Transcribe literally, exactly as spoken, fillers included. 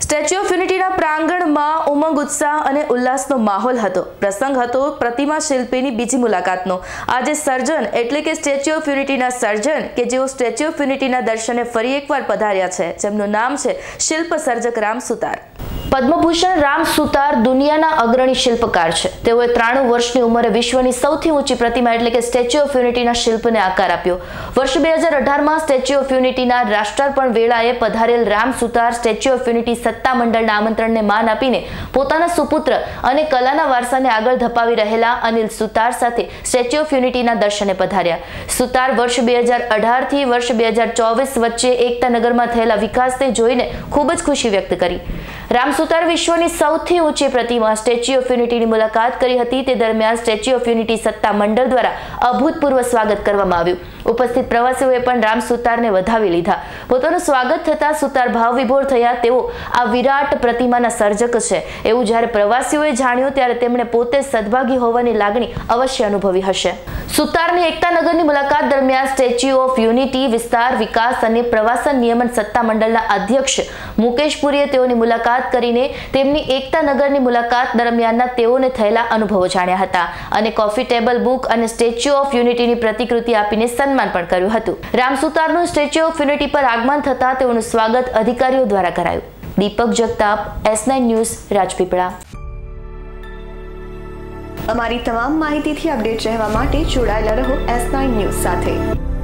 Statue of યુનિટીના પ્રાંગણમાં ઉમંગ, ઉત્સાહ અને ઉલ્લાસનો માહોલ હતો. પ્રસંગ હતો પ્રતિમા શિલ્પીની બીજી મુલાકાતનો. આજે સર્જન એટલે કે સ્ટેચ્યુ ઓફ યુનિટીના સર્જન કે જેઓ સ્ટેચ્યુ ઓફ યુનિટીના દર્શને ફરી એકવાર પધાર્યા છે, જેમનું નામ છે શિલ્પ સર્જક રામ સુતાર. પદ્મભૂષણ રામ સુતાર દુનિયાના અગ્રણી શિલ્પકાર છે. તેઓએ ત્રાણું વર્ષની ઉંમરે વિશ્વની સૌથી ઊંચી પ્રતિમા એટલે કે સ્ટેચ્યુ ઓફ યુનિટીના શિલ્પને આકાર આપ્યો. વર્ષ બે હજાર અઢારમાં સ્ટેચ્યુ ઓફ યુનિટીના રાષ્ટ્રાર્પણ વેળાએ પધારેલ Ram Sutar Statue of Unity સત્તા મંડળના આમંત્રણને માન આપીને પોતાના સુપુત્ર અને કલાના વારસાને આગળ ધપાવી રહેલા અનિલ સુતાર સાથે સ્ટેચ્યુ ઓફ યુનિટીના દર્શને પધાર્યા. સુતાર વર્ષ બે હજાર અઢાર થી વર્ષ બે હજાર ચોવીસ વચ્ચે એકતાનગરમાં થયેલા વિકાસને જોઈને ખૂબ જ ખુશી વ્યક્ત કરી. રામ સુતાર વિશ્વની સૌથી ઊંચી પ્રતિમા સ્ટેચ્યુ ઓફ યુનિટીની મુલાકાત કરી હતી. તે દરમિયાન સ્ટેચ્યુ ઓફ યુનિટી સત્તા મંડળ દ્વારા અભૂતપૂર્વ સ્વાગત કરવામાં આવ્યું. ઉપસ્થિત પ્રવાસીઓએ પણ રામ સુતારને વધાવી લીધા. પોતાનું સ્વાગત થતા સુતાર ભાવ વિભોર થયા. તેઓ આ વિરાટ પ્રતિમાના સર્જક છે એવું જ્યારે પ્રવાસીઓએ જાણ્યું ત્યારે તેમણે પોતે સદભાગી હોવાની લાગણી અવશ્ય અનુભવી હશે. સુતારની એકતાનગરની મુલાકાત દરમિયાન સ્ટેચ્યુ ઓફ યુનિટી વિસ્તાર વિકાસ અને પ્રવાસન નિયમન સત્તા મંડળના અધ્યક્ષ મુકેશ પુરીએ તેઓની મુલાકાત કરીને તેમની એકતાનગરની મુલાકાત દરમિયાનના તેઓને થયેલા અનુભવો જાણ્યા હતા અને કોફી ટેબલ બુક અને સ્ટેચ્યુ ઓફ યુનિટીની પ્રતિકૃતિ આપીને સન્માન પણ કર્યું હતું. રામ સુતારનું સ્ટેચ્યુ ઓફ યુનિટી પર આગમન થતા તેઓનું સ્વાગત અધિકારીઓ દ્વારા કરાયું. Deepak Jagtap, S nine news, Rajpipla. અમારી તમામ માહિતીથી અપડેટ રહેવા માટે જોડાયેલા રહો એસ નાઇન ન્યૂઝ સાથે.